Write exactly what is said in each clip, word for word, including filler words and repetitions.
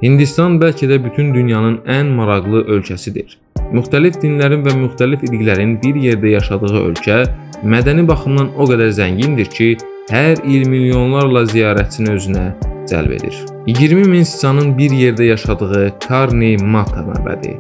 Hindistan bəlkə də bütün dünyanın ən maraqlı ölkəsidir. Müxtəlif dinlərin və müxtəlif irqlərin bir yerdə yaşadığı ölkə mədəni baxımdan o qədər zəngindir ki, hər il milyonlarla ziyarətçini özünə cəlb edir. iyirmi min siçanın bir yerdə yaşadığı Karni Mata məbədi.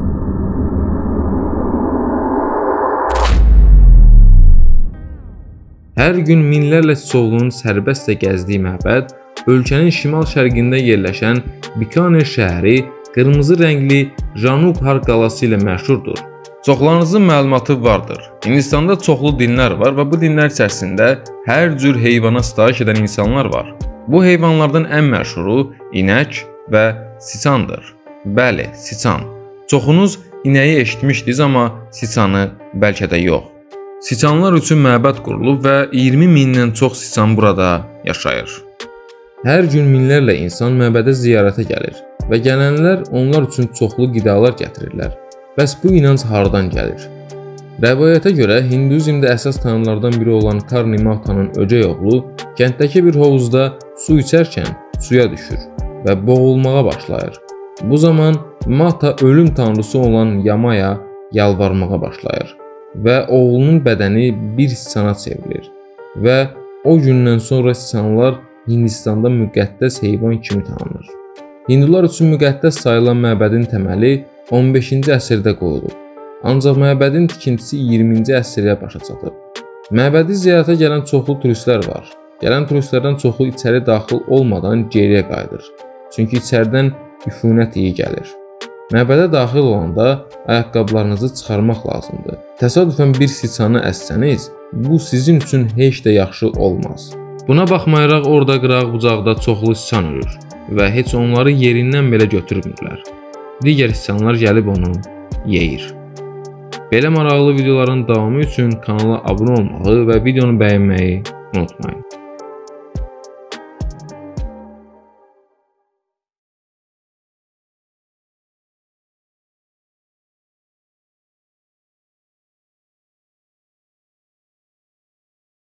Hər gün minlərlə siçovlunun sərbəstcə gəzdiyi məbəd ölkənin şimal-şərqində yerləşən Bikaner şəhəri qırmızı rəngli Janubhar qalası ilə məşhurdur. Çoxlarınızın məlumatı vardır. Hindistanda çoxlu dinlər var və bu dinlər içərisində hər cür heyvana sitayiş edən insanlar var. Bu heyvanlardan ən məşhuru inək və siçandır. Bəli, siçan. Çoxunuz inəyi eşitmişdiniz, amma siçanı bəlkə də yox. Siçanlar üçün məbəd qurulub və iyirmi mindən çox siçan burada yaşayır. Hər gün minlərlə insan məbədə ziyarətə gəlir və gələnlər onlar üçün çoxlu qidalar gətirirlər. Bəs bu inanc hardan gəlir? Rəvayətə görə Hinduizmdə əsas tanrılardan biri olan Karni Mata'nın öcək oğlu kənddəki bir hovuzda su içərkən suya düşür və boğulmağa başlayır. Bu zaman Mata ölüm tanrısı olan Yamaya yalvarmağa başlayır və oğlunun bədəni bir siçana çevrilir və o gündən sonra siçanlar Hindistanda müqəddəs heyvan kimi tanınır. Hindular üçün müqəddəs sayılan məbədin təməli on beşinci əsrdə qoyulub, ancaq məbədin tikintisi iyirminci əsrə başa çatıb. Məbədi ziyarətə gələn çoxlu turistlər var. Gələn turistlərdən çoxu içəri daxil olmadan geriyə qayıdır, çünki içəridən üfunət iyi gəlir. Məbədə daxil olanda ayaqqabılarınızı çıxarmaq lazımdır. Təsadüfən bir siçanı əssəniz, bu sizin üçün heç də yaxşı olmaz. Buna baxmayaraq orada qıraq-bucaqda çoxlu siçan ölür və heç onları yerindən belə götürmürlər. Digər siçanlar gəlib onu yeyir. Belə maraqlı videoların davamı üçün kanala abunə olmağı və videonu bəyənməyi unutmayın.